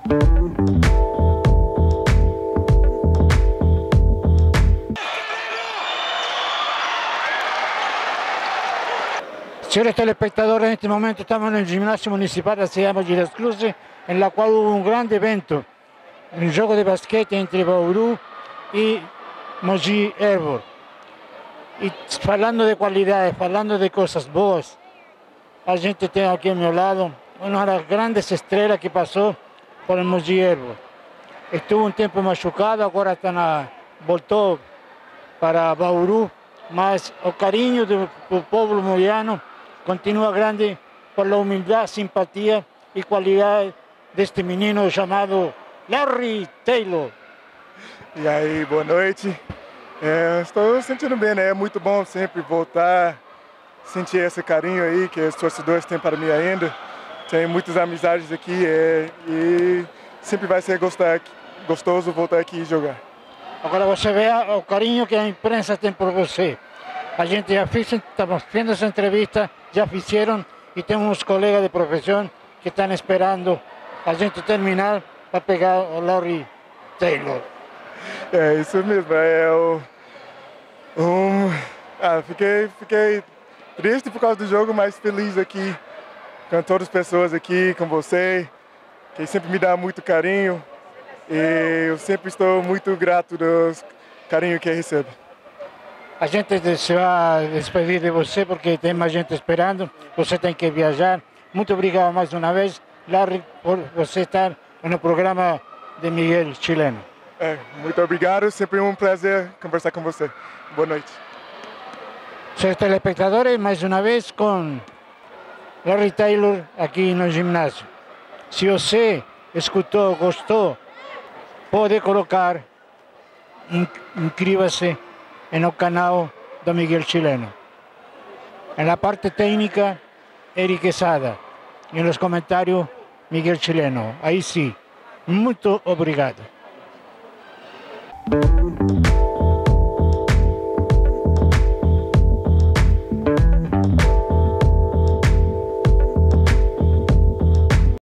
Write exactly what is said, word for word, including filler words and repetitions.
Señores telespectadores, en este momento estamos en el gimnasio municipal de Ciudad de las Cruces, en la cual hubo un gran evento, un juego de basquete entre Bauru y Mogi Herbor. Y hablando de cualidades, hablando de cosas boas, a gente tem aqui ao meu lado uma das grandes estrelas que passou por el Mogi Herbor. Estuvo um tempo machucado, agora está na, voltou para Bauru, mas o carinho do, do povo moiano continua grande por la humildade, simpatia e qualidade deste menino chamado Larry Taylor. E aí, boa noite. É, estou sentindo bem, né? É muito bom sempre voltar, sentir esse carinho aí que os torcedores têm para mim ainda. Tenho muitas amizades aqui é, e sempre vai ser gostar, gostoso voltar aqui e jogar. Agora você vê o carinho que a imprensa tem por você. A gente já fez, estamos fazendo essa entrevista, já fizeram e temos uns colegas de profissão que estão esperando a gente terminar para pegar o Larry Taylor. É isso mesmo, é o... Um, ah, fiquei, fiquei triste por causa do jogo, mas feliz aqui com todas as pessoas aqui, com você, que sempre me dá muito carinho e eu sempre estou muito grato do carinho que recebo. A gente se vai despedir de você porque tem mais gente esperando, você tem que viajar. Muito obrigado mais uma vez, Larry, por você estar no programa de Miguel Chileno. É, muito obrigado, sempre um prazer conversar com você. Boa noite. Seus telespectadores, mais uma vez com Larry Taylor aqui no ginásio. Se você escutou, gostou, pode colocar, inscreva-se no canal do Miguel Chileno. En la parte técnica, Eric Quesada. E nos comentários, Miguel Chileno. Aí sim, muito obrigado.